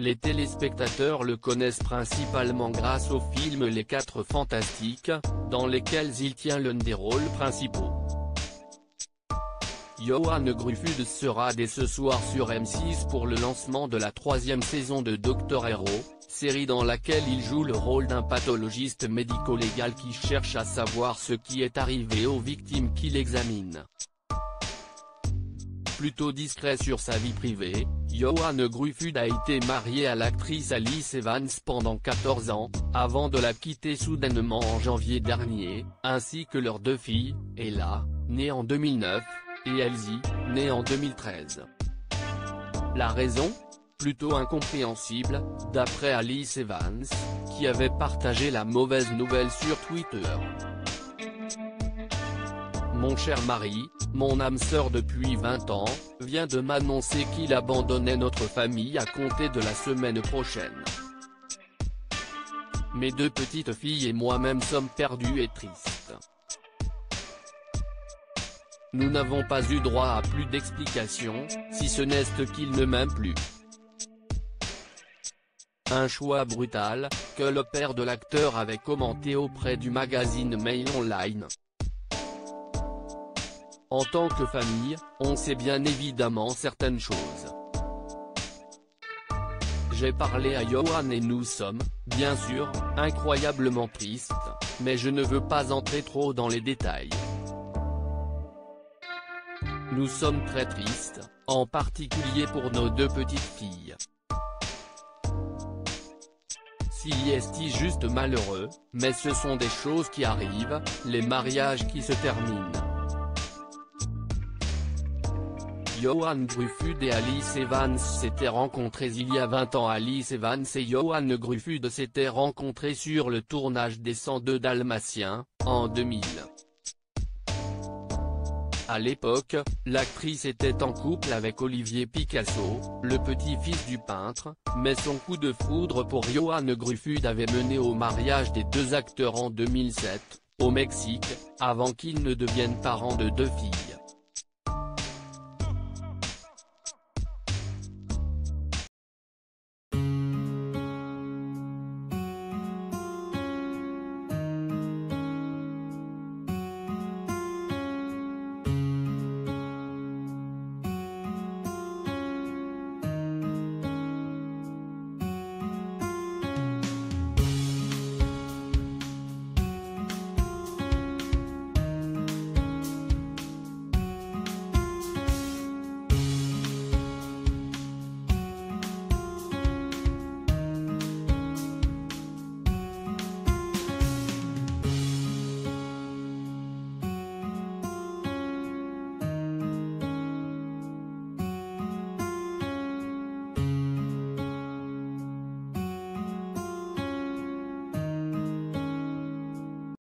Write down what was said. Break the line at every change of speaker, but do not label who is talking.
Les téléspectateurs le connaissent principalement grâce au film Les 4 Fantastiques, dans lesquels il tient l'un des rôles principaux. Johan Gruffud sera dès ce soir sur M6 pour le lancement de la 3e saison de Dr Héros, série dans laquelle il joue le rôle d'un pathologiste médico-légal qui cherche à savoir ce qui est arrivé aux victimes qu'il examine. Plutôt discret sur sa vie privée, Johan Gruffud a été marié à l'actrice Alice Evans pendant 14 ans, avant de la quitter soudainement en janvier dernier, ainsi que leurs 2 filles, Ella, née en 2009, et Elsie, née en 2013. La raison ? Plutôt incompréhensible, d'après Alice Evans, qui avait partagé la mauvaise nouvelle sur Twitter. Mon cher mari, mon âme sœur depuis 20 ans, vient de m'annoncer qu'il abandonnait notre famille à compter de la semaine prochaine. Mes 2 petites filles et moi-même sommes perdus et tristes. Nous n'avons pas eu droit à plus d'explications, si ce n'est qu'il ne m'aime plus. Un choix brutal, que le père de l'acteur avait commenté auprès du magazine Mail Online. En tant que famille, on sait bien évidemment certaines choses. J'ai parlé à Johan et nous sommes, bien sûr, incroyablement tristes, mais je ne veux pas entrer trop dans les détails. Nous sommes très tristes, en particulier pour nos 2 petites filles. Si est juste malheureux, mais ce sont des choses qui arrivent, les mariages qui se terminent. Johan Gruffud et Alice Evans s'étaient rencontrés il y a 20 ans. Alice Evans et Johan Gruffud s'étaient rencontrés sur le tournage des 102 Dalmatiens, en 2000. À l'époque, l'actrice était en couple avec Olivier Picasso, le petit-fils du peintre, mais son coup de foudre pour Johan Gruffud avait mené au mariage des 2 acteurs en 2007, au Mexique, avant qu'ils ne deviennent parents de 2 filles.